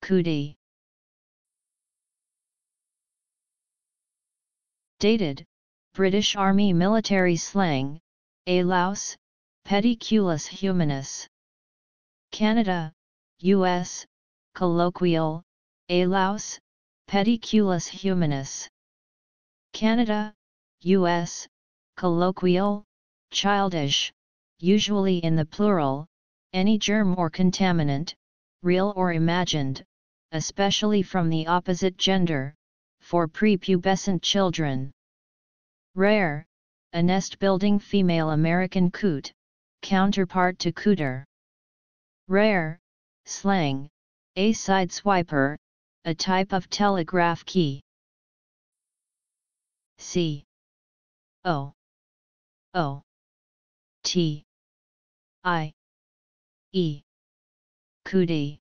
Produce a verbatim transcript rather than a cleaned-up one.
cootie. Dated, British Army military slang, a louse, pediculus humanus. Canada, U S, colloquial, a louse, pediculus humanus. Canada, U S, colloquial, childish, usually in the plural, any germ or contaminant, real or imagined, especially from the opposite gender, for prepubescent children. Rare, a nest-building female American coot, counterpart to cooter. Rare, slang, a sideswiper, a type of telegraph key. C O O T I E cootie.